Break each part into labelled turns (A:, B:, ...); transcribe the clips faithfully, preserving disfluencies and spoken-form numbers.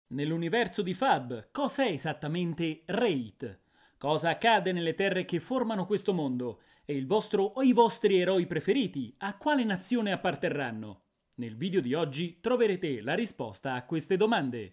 A: Nell'universo di Fab, cos'è esattamente Wraith? Cosa accade nelle terre che formano questo mondo? E il vostro o i vostri eroi preferiti, a quale nazione apparterranno? Nel video di oggi troverete la risposta a queste domande.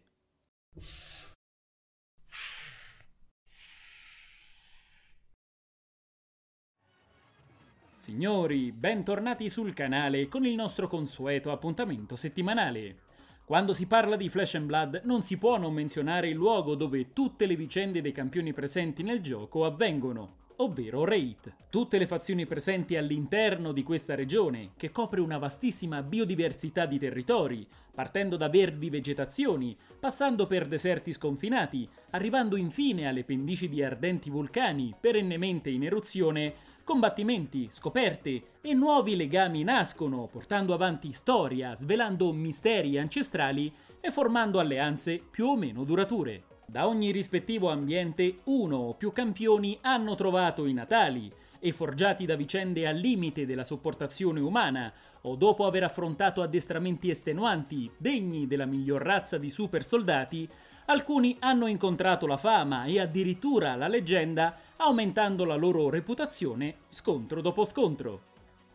A: Signori, bentornati sul canale con il nostro consueto appuntamento settimanale. Quando si parla di Flesh and Blood non si può non menzionare il luogo dove tutte le vicende dei campioni presenti nel gioco avvengono, ovvero Wraith. Tutte le fazioni presenti all'interno di questa regione, che copre una vastissima biodiversità di territori, partendo da verdi vegetazioni, passando per deserti sconfinati, arrivando infine alle pendici di ardenti vulcani perennemente in eruzione. Combattimenti, scoperte e nuovi legami nascono, portando avanti storia, svelando misteri ancestrali e formando alleanze più o meno durature. Da ogni rispettivo ambiente uno o più campioni hanno trovato i natali e, forgiati da vicende al limite della sopportazione umana o dopo aver affrontato addestramenti estenuanti degni della miglior razza di super soldati, alcuni hanno incontrato la fama e addirittura la leggenda, aumentando la loro reputazione scontro dopo scontro.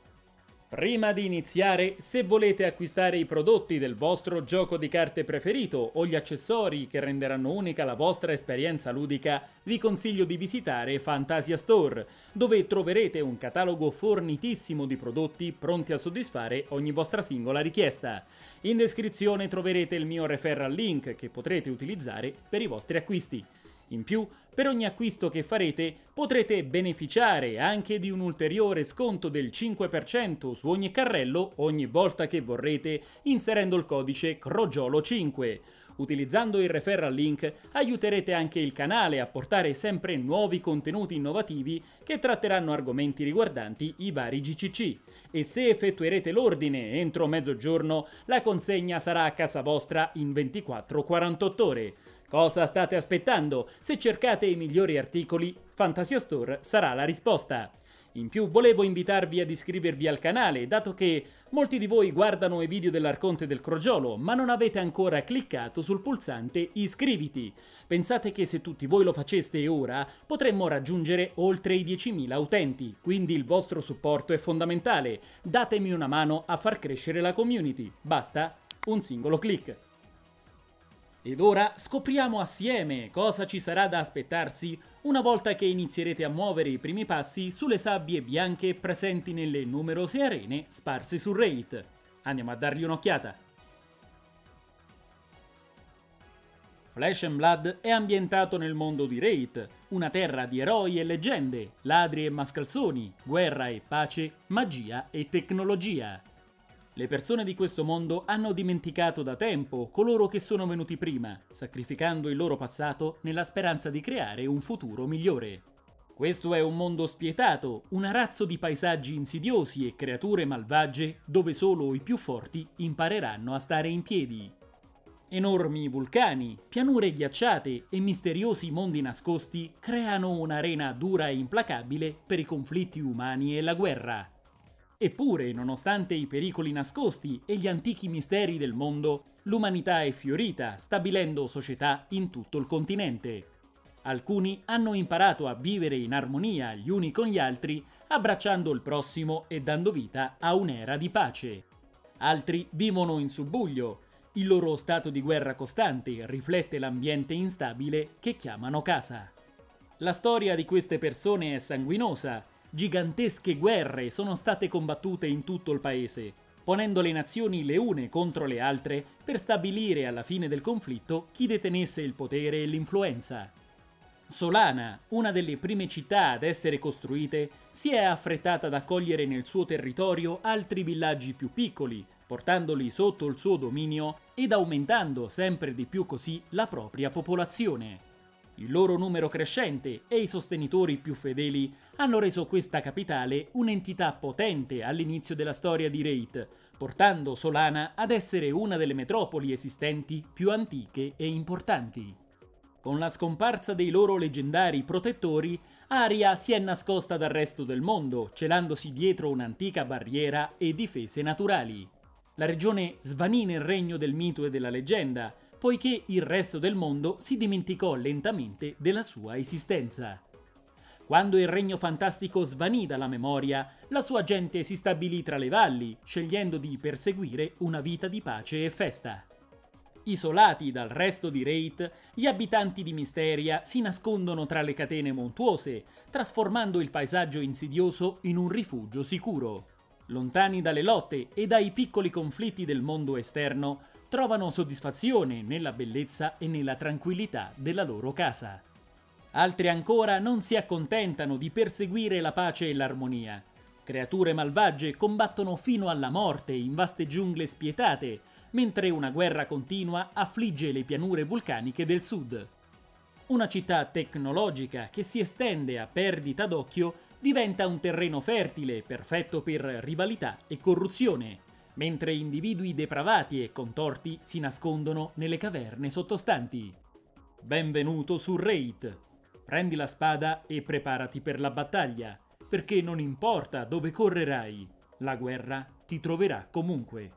A: Prima di iniziare, se volete acquistare i prodotti del vostro gioco di carte preferito o gli accessori che renderanno unica la vostra esperienza ludica, vi consiglio di visitare Fantasia Store, dove troverete un catalogo fornitissimo di prodotti pronti a soddisfare ogni vostra singola richiesta. In descrizione troverete il mio referral link che potrete utilizzare per i vostri acquisti. In più, per ogni acquisto che farete potrete beneficiare anche di un ulteriore sconto del cinque per cento su ogni carrello ogni volta che vorrete, inserendo il codice Crogiolo cinque. Utilizzando il referral link aiuterete anche il canale a portare sempre nuovi contenuti innovativi che tratteranno argomenti riguardanti i vari G C C. E se effettuerete l'ordine entro mezzogiorno, la consegna sarà a casa vostra in ventiquattro quarantotto ore. Cosa state aspettando? Se cercate i migliori articoli, Fantasia Store sarà la risposta. In più volevo invitarvi ad iscrivervi al canale, dato che molti di voi guardano i video dell'Arconte del Crogiolo, ma non avete ancora cliccato sul pulsante iscriviti. Pensate che se tutti voi lo faceste ora, potremmo raggiungere oltre i diecimila utenti, quindi il vostro supporto è fondamentale. Datemi una mano a far crescere la community, basta un singolo click. Ed ora scopriamo assieme cosa ci sarà da aspettarsi una volta che inizierete a muovere i primi passi sulle sabbie bianche presenti nelle numerose arene sparse su Wraith. Andiamo a dargli un'occhiata. Flesh and Blood è ambientato nel mondo di Wraith, una terra di eroi e leggende, ladri e mascalzoni, guerra e pace, magia e tecnologia. Le persone di questo mondo hanno dimenticato da tempo coloro che sono venuti prima, sacrificando il loro passato nella speranza di creare un futuro migliore. Questo è un mondo spietato, un arazzo di paesaggi insidiosi e creature malvagie dove solo i più forti impareranno a stare in piedi. Enormi vulcani, pianure ghiacciate e misteriosi mondi nascosti creano un'arena dura e implacabile per i conflitti umani e la guerra. Eppure, nonostante i pericoli nascosti e gli antichi misteri del mondo, l'umanità è fiorita, stabilendo società in tutto il continente. Alcuni hanno imparato a vivere in armonia gli uni con gli altri, abbracciando il prossimo e dando vita a un'era di pace. Altri vivono in subbuglio. Il loro stato di guerra costante riflette l'ambiente instabile che chiamano casa. La storia di queste persone è sanguinosa. Gigantesche guerre sono state combattute in tutto il paese, ponendo le nazioni le une contro le altre per stabilire alla fine del conflitto chi detenesse il potere e l'influenza. Solana, una delle prime città ad essere costruite, si è affrettata ad accogliere nel suo territorio altri villaggi più piccoli, portandoli sotto il suo dominio ed aumentando sempre di più così la propria popolazione. Il loro numero crescente e i sostenitori più fedeli hanno reso questa capitale un'entità potente all'inizio della storia di Wraith, portando Solana ad essere una delle metropoli esistenti più antiche e importanti. Con la scomparsa dei loro leggendari protettori, Aria si è nascosta dal resto del mondo, celandosi dietro un'antica barriera e difese naturali. La regione svanì nel regno del mito e della leggenda, poiché il resto del mondo si dimenticò lentamente della sua esistenza. Quando il regno fantastico svanì dalla memoria, la sua gente si stabilì tra le valli, scegliendo di perseguire una vita di pace e festa. Isolati dal resto di Wraith, gli abitanti di Mysteria si nascondono tra le catene montuose, trasformando il paesaggio insidioso in un rifugio sicuro. Lontani dalle lotte e dai piccoli conflitti del mondo esterno, trovano soddisfazione nella bellezza e nella tranquillità della loro casa. Altri ancora non si accontentano di perseguire la pace e l'armonia. Creature malvagie combattono fino alla morte in vaste giungle spietate, mentre una guerra continua affligge le pianure vulcaniche del sud. Una città tecnologica che si estende a perdita d'occhio diventa un terreno fertile, perfetto per rivalità e corruzione, mentre individui depravati e contorti si nascondono nelle caverne sottostanti. Benvenuto su Wraith. Prendi la spada e preparati per la battaglia, perché non importa dove correrai, la guerra ti troverà comunque.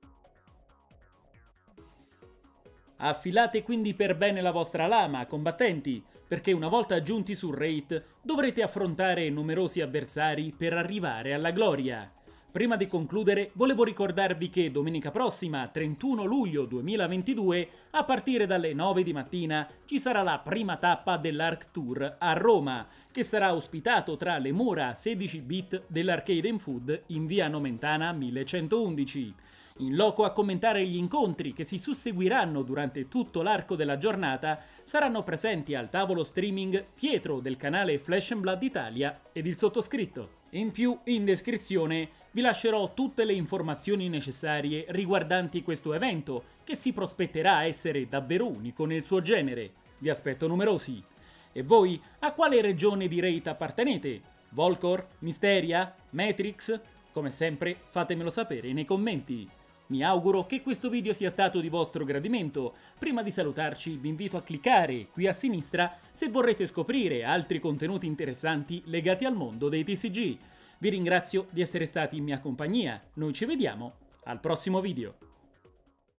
A: Affilate quindi per bene la vostra lama, combattenti, perché una volta giunti su Wraith dovrete affrontare numerosi avversari per arrivare alla gloria. Prima di concludere, volevo ricordarvi che domenica prossima, trentuno luglio duemilaventidue, a partire dalle nove di mattina, ci sarà la prima tappa dell'Arc Tour a Roma, che sarà ospitato tra le mura sedici bit dell'Arcade and Food in via Nomentana millecentoundici. In loco a commentare gli incontri che si susseguiranno durante tutto l'arco della giornata saranno presenti al tavolo streaming Pietro del canale Flesh and Blood Italia ed il sottoscritto. In più, in descrizione vi lascerò tutte le informazioni necessarie riguardanti questo evento, che si prospetterà essere davvero unico nel suo genere. Vi aspetto numerosi. E voi, a quale regione di Wraith appartenete? Volcor? Mysteria? Matrix? Come sempre, fatemelo sapere nei commenti. Mi auguro che questo video sia stato di vostro gradimento. Prima di salutarci vi invito a cliccare qui a sinistra se vorrete scoprire altri contenuti interessanti legati al mondo dei T C G. Vi ringrazio di essere stati in mia compagnia. Noi ci vediamo al prossimo video.